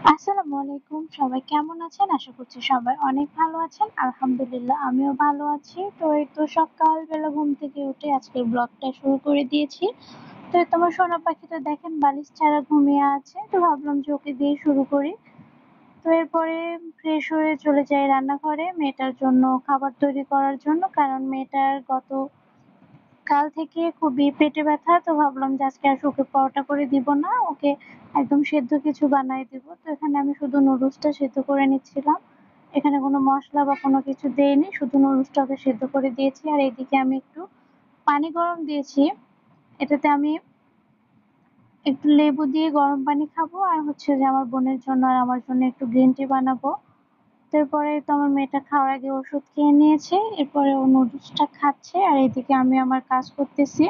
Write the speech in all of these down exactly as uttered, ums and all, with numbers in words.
আসসালামু আলাইকুম। সবাই কেমন আছেন? আশা করছি সবাই অনেক ভালো আছেন। আলহামদুলিল্লাহ আমিও ভালো আছি। তো এই তো সকালবেলা ঘুম থেকে উঠে আজকের ব্লগটা শুরু করে দিয়েছি। তো এই তো আমার সোনা পাখিটা দেখেন বালিশ ছাড়া ঘুমিয়ে আছে। তো ভাবলাম যে ওকে দিয়ে শুরু করি। তো এরপরে ফ্রেশ হয়ে চলে যাই রান্নাঘরে মেয়েটার জন্য খাবার তৈরি করার জন্য। কারণ মেয়েটার গত কাল থেকে খুবই পেটে ব্যথা, তো ভাবলাম যে আজকে আর ওকে পরোটা করে দিব না, ওকে একদম সেদ্ধ কিছু বানাই দিব। তো এখানে আমি শুধু নুডলসটা সেদ্ধ করে নিচ্ছিলাম। এখানে কোনো মশলা বা কোনো কিছু দেইনি, শুধু নুডলসটা ওকে সেদ্ধ করে দিয়েছি। আর এইদিকে আমি একটু পানি গরম দিয়েছি, এটাতে আমি একটু লেবু দিয়ে গরম পানি খাবো, আর হচ্ছে যে আমার বোনের জন্য আর আমার জন্য একটু গ্রিন টি বানাবো। তারপরে তো আমার মেয়েটা খাওয়ার আগে ওষুধ খেয়ে নিয়েছে, এরপরে ও নুডলসটা খাচ্ছে আর এইদিকে আমি আমার কাজ করতেছি।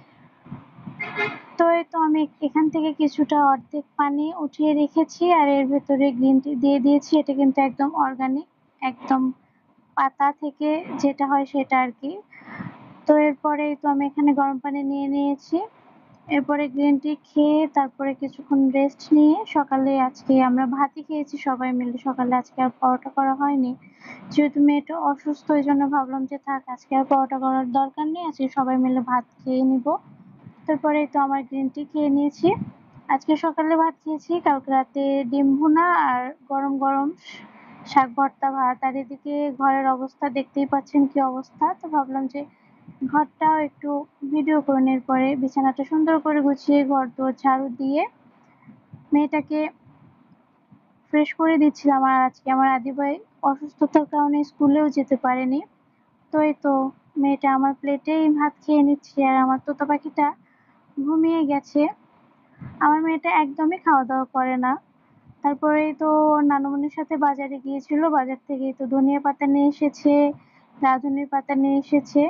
তো এই তো আমি এখান থেকে কিছুটা অর্ধেক পানি উঠিয়ে রেখেছি আর এর ভেতরে গ্রিন টি দিয়ে দিয়েছি। এটা কিন্তু একদম অর্গানিক, একদম পাতা থেকে যেটা হয় সেটা আর কি। তো এরপরে তো আমি এখানে গরম পানি নিয়ে নিয়েছি, এরপরে গ্রিন টি খেয়ে তারপরে কিছুক্ষণ রেস্ট নিয়ে সকালে আজকে আমরা ভাতই খেয়েছি সবাই মিলে। সকালে আজকে আর পরোটা করা হয়নি, যেহেতু মেয়েটা অসুস্থ এই জন্য ভাবলাম যে থাক আজকে আর পরোটা করার দরকার নেই, আজকে সবাই মিলে ভাত খেয়ে নিব। তারপরে তো আমার গ্রিন টি খেয়ে নিয়েছি। আজকে সকালে ভাত খেয়েছি, কালকে রাতে ডিম ভুনা আর গরম গরম শাক ভর্তা ভাত। আর এদিকে ঘরের অবস্থা দেখতেই পাচ্ছেন কি অবস্থা। তো ভাবলাম যে ঘরটাও একটু ভিডিও করে নেওয়ার পরে বিছানাটা সুন্দর করে গুছিয়ে ঘর দোর ঝাড়ু দিয়ে মেয়েটাকে ফ্রেশ করে দিচ্ছিলাম। আর আজকে আমার আদি ভাই অসুস্থতার কারণে স্কুলেও যেতে পারেনি। তো এই তো মেয়েটা আমার প্লেটেই ভাত খেয়ে নিচ্ছে আর আমার তোতা পাখিটা ঘুমিয়ে গেছে। আমার মেয়েটা একদমই খাওয়া দাওয়া করে না। তারপরেই তো নানুমনির সাথে বাজারে গিয়েছিল, বাজার থেকে তো ধনিয়া পাতা নিয়ে এসেছে, রাঁধুনির পাতা নিয়ে এসেছে।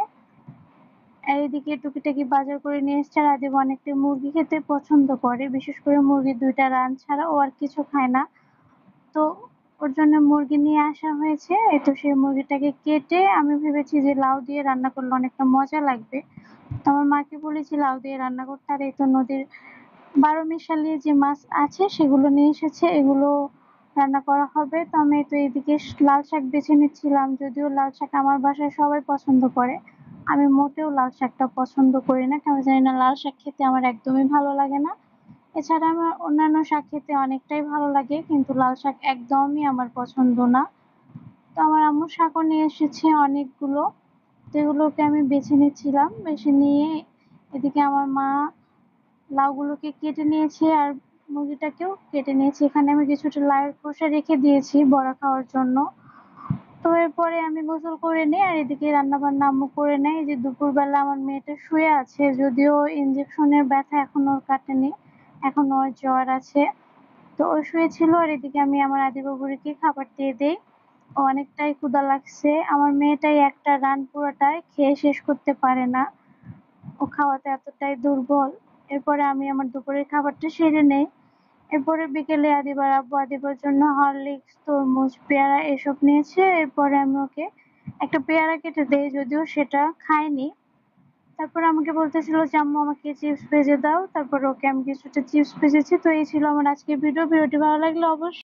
আর এদিকে টুকিটাকি বাজার করে নিয়ে এসছে। আর আদিব অনেকটা মুরগি খেতে পছন্দ করে, বিশেষ করে মুরগির দুইটা রান ছাড়া ও আর কিছু খায় না। তো ওর জন্য মুরগি নিয়ে আসা হয়েছে। এই তো সেই মুরগিটাকে কেটে আমি ভেবেছি যে লাউ দিয়ে রান্না করলে অনেকটা মজা লাগবে। তো আমার মাকে বলেছি লাউ দিয়ে রান্না করতে। আর এই তো নদীর বারো মিশালি যে মাছ আছে সেগুলো নিয়ে এসেছে, এগুলো রান্না করা হবে। তো আমি তো এইদিকে লাল শাক বেছে নিচ্ছিলাম, যদিও লাল শাক আমার বাসায় সবাই পছন্দ করে, আমি মোটেও লাল শাকটা পছন্দ করি না। কেন জানি না লাল শাক খেতে আমার একদমই ভালো লাগে না। এছাড়া আমার অন্যান্য শাক খেতে অনেকটাই ভালো লাগে, কিন্তু লাল শাক একদমই আমার পছন্দ না। তো আমার আম্মু শাকও নিয়ে এসেছে অনেকগুলো, যেগুলোকে আমি বেছে নিচ্ছিলাম। বেছে নিয়ে এদিকে আমার মা লাউগুলোকে কেটে নিয়েছে আর মুরগিটাকেও কেটে নিয়েছি। এখানে আমি কিছুটা লাউয়ের খোসা রেখে দিয়েছি বড়া খাওয়ার জন্য। তো এরপরে আমি গোসল করে নিই আর এদিকে রান্না বান্না আম্মু করে নেয়। এই যে দুপুরবেলা আমার মেয়েটা শুয়ে আছে, যদিও ইঞ্জেকশনের ব্যথা এখনো ওর কাটেনি, এখনো ওর জ্বর আছে। তো ও শুয়েছিল আর এদিকে আমি আমার আদিবাবুড়িকে খাবার দিয়ে দেই। ও অনেকটাই ক্ষুধা লাগছে। আমার মেয়েটাই একটা রান পুরোটাই খেয়ে শেষ করতে পারে না, ও খাওয়াতে এতটাই দুর্বল। এরপরে আমি আমার দুপুরের খাবারটা সেরে নেই। এরপরে বিকেলে আদিবার আব্বু আদিবার জন্য হরলিক্স, তরমুজ, পেয়ারা এসব নিয়েছে। এরপরে আমি ওকে একটা পেয়ারা কেটে দেই, যদিও সেটা খায়নি। তারপর আমাকে বলতেছিল যে আম্মু আমাকে চিপস ভেজে দাও, তারপর ওকে আমি কিছুটা চিপস ভেজেছি। তো এই ছিল আমার আজকের ভিডিও। ভিডিওটি ভালো লাগলে অবশ্যই